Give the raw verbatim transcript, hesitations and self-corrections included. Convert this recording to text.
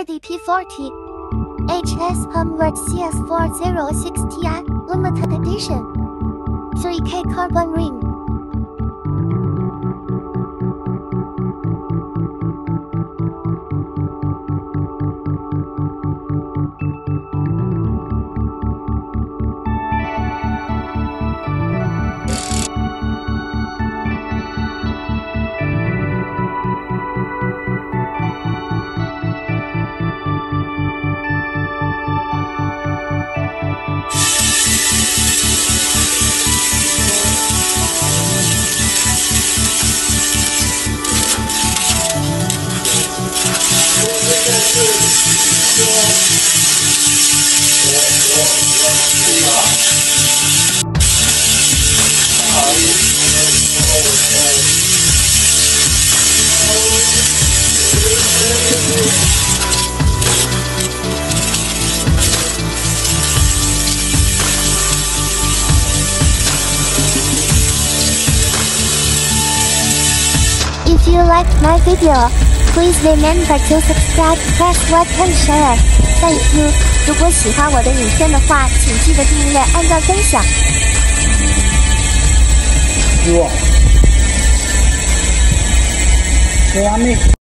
Birdy P forty H S-HUMBIRD C S four oh six T I Limited Edition three K Carbon Ring. If you liked my video, please remember to subscribe, press like and share. Thank you. 如果喜欢我的影片的话，请记得订阅、按赞、分享。 哇，Ceramic。